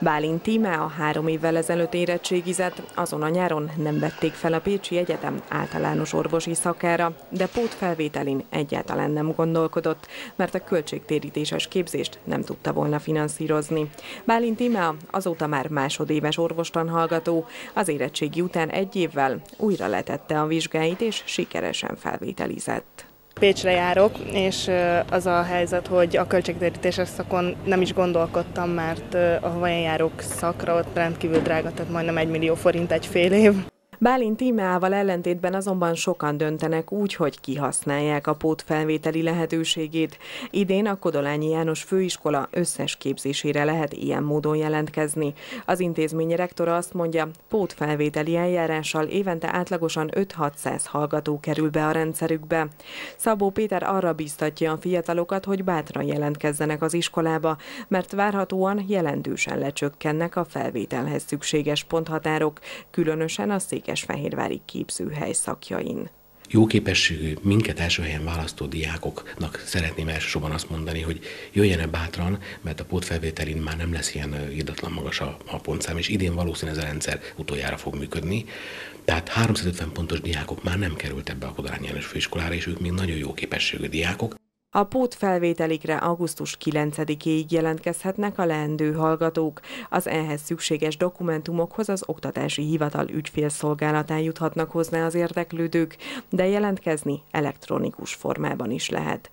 Bálint Tíme a 3 évvel ezelőtt érettségizett, azon a nyáron nem vették fel a Pécsi Egyetem általános orvosi szakára, de pótfelvételin egyáltalán nem gondolkodott, mert a költségtérítéses képzést nem tudta volna finanszírozni. Bálint Tíme azóta már másodéves orvostanhallgató, az érettségi után 1 évvel újra letette a vizsgáit és sikeresen felvételizett. Pécsre járok, és az a helyzet, hogy a költségtérítéses szakon nem is gondolkodtam, mert ahova én járok szakra, ott rendkívül drága, tehát majdnem 1 millió forint egy fél év. Bálint Tímeával ellentétben azonban sokan döntenek úgy, hogy kihasználják a pótfelvételi lehetőségét. Idén a Kodolányi János Főiskola összes képzésére lehet ilyen módon jelentkezni. Az intézmény rektora azt mondja, pótfelvételi eljárással évente átlagosan 5-600 hallgató kerül be a rendszerükbe. Szabó Péter arra bíztatja a fiatalokat, hogy bátran jelentkezzenek az iskolába, mert várhatóan jelentősen lecsökkennek a felvételhez szükséges ponthatárok, különösen a székesfehérvári képzőhely szakjain. Jó képességű, minket első helyen választó diákoknak szeretném elsősorban azt mondani, hogy jöjjenek bátran, mert a pótfelvételin már nem lesz ilyen irdatlan magas a pontszám, és idén valószínűleg ez a rendszer utoljára fog működni. Tehát 350 pontos diákok már nem került ebbe a Kodolányi János Főiskolára, és ők még nagyon jó képességű diákok. A pótfelvételikre augusztus 9-éig jelentkezhetnek a leendő hallgatók. Az ehhez szükséges dokumentumokhoz az Oktatási Hivatal ügyfélszolgálatán juthatnak hozzá az érdeklődők, de jelentkezni elektronikus formában is lehet.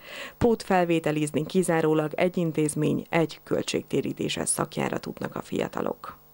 Pótfelvételizni kizárólag egy intézmény, egy költségtérítéses szakjára tudnak a fiatalok.